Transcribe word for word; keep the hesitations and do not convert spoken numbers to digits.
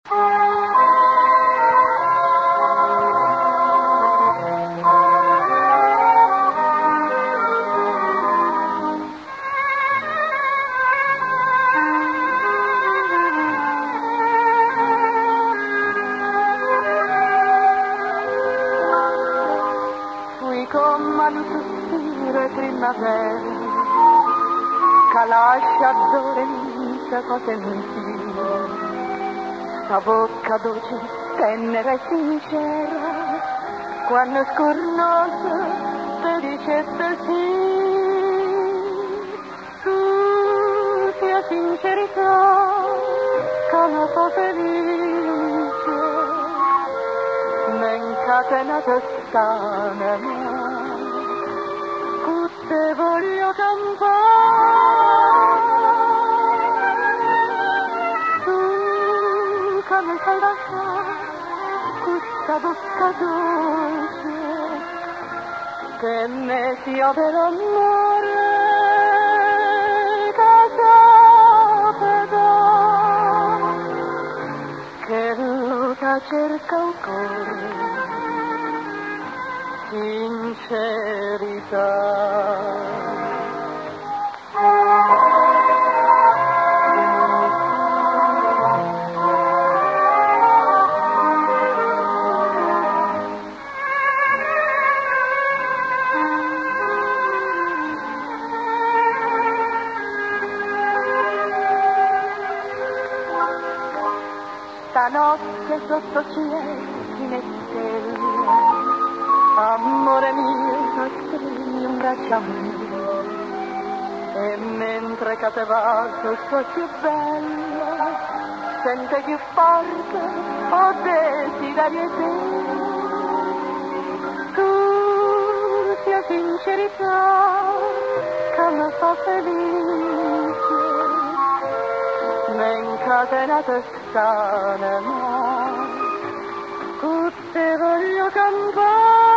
Come un sospiro primavera che lascia addormenta cose mentire, sta bocca dolce, tenera e sincera, quando scornosa ti dice sì, tu sia sincerità che mi fa felice, mi incatenata stana mia. Te voglio cantare, tu che mi sai lasciare questa bocca dolce, che me sia per amore che sapeva, che lo che cerca il cuore, sincerità. Stanotte sotto cieli e stelle, amore mio, stringi un braccio a me, e mentre che te va sul suo più bello, sente più forte, ho desiderio te. Tu sia sincerità che mi fa felice, mi incatenata stana, tutte voglio cantare.